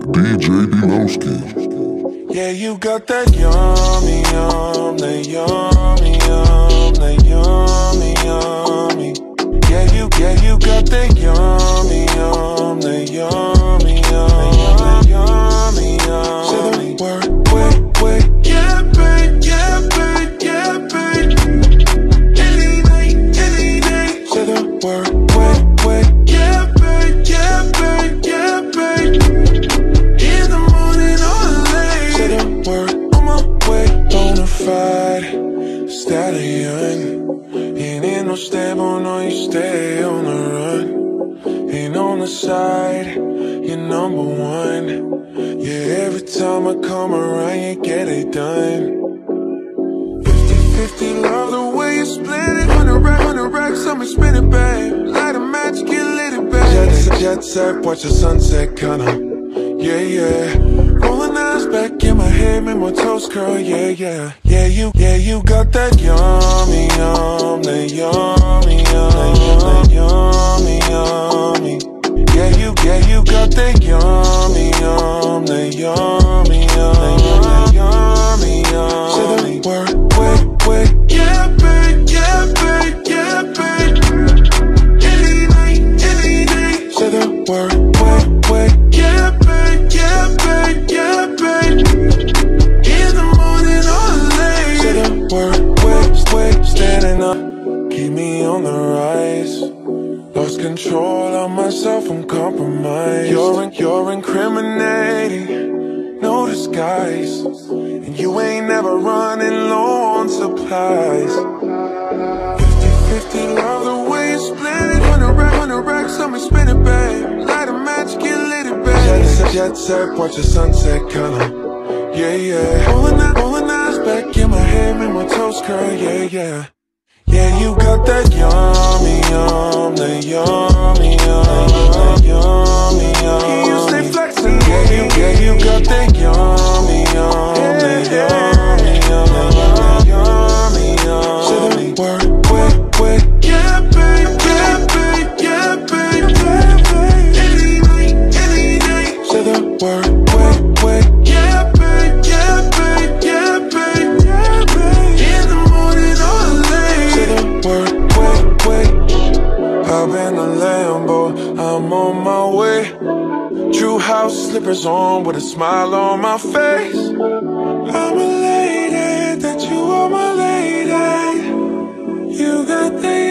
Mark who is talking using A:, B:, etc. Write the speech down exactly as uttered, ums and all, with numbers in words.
A: D J Delowski.
B: Yeah, you got that yummy, yum, that yummy, yum, that yummy, yummy. Yeah, you, yeah, you got that yummy, yum, that yummy, yum, that yummy, yum. Say the word, wait, wait. Yeah, babe, yeah, babe, yeah, babe. Any night, any day. Say the word, wait, wait. Yeah, babe, yeah, babe, yeah, babe. In the morning or late. Say the word, on my way. Bonafide stallion. Ain't in no stable, no, you stay on the run. Ain't on the side, you're number one. Yeah, every time I come around, you get it done. Fifty fifty, love the way you split it. Hundred rack, hundred racks, I'ma spin it, babe. Light a match, get lit, it, babe. Jet set, jet set, watch the sunset, kinda. Yeah, yeah. Rolling eyes back in my head, make my toes curl, yeah, yeah. Yeah, you, yeah, you got that yummy, yum, that yummy, yum, that yummy, yummy. Yeah, you, yeah, you got that yummy, yum, that yummy, yum, that yummy, yum. Say the word, wait, wait. Yeah, babe, yeah, babe, yeah, babe. Any night, any day. Say the word, wait, wait. Yeah, babe, yeah, babe, yeah, babe. In the morning or late. Say the word, wait, wait. Standing up, keep me on the rise. Lost control of myself, I'm compromised. You're, you're incriminating, no disguise. And you ain't never running low on supplies. Fifty fifty, love the way you split it. Hundred rack, hundred racks, I'ma spin it, babe. Light a match, get lit, it, babe. Jet set, jet set, watch the sunset, kinda. Yeah, yeah. Rolling eyes, rolling eyes back in my head, make my toes curl, yeah, yeah. Yeah, you got that yummy, yum, that yummy, yum, that yummy, yum. You stay flexing, yeah, you, yeah, you got that yummy, yum, that yummy, yum, that yummy, yum. Say the word, wait, wait. Yeah, babe, yeah, babe, yeah, babe, yeah, babe. Any night, any day. Say the word, wait, wait. Yeah, babe, yeah, babe, yeah, babe, yeah, babe. In the morning or late. Say the word, wait, wait. Hop in a Lambo, I'm on my way. True house slippers on with a smile on my face. I'm elated that you are my lady. You got the